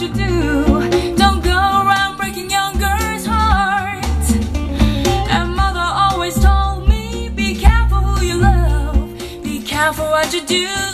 you do. Don't go around breaking young girls' hearts. And mother always told me, be careful who you love, be careful what you do.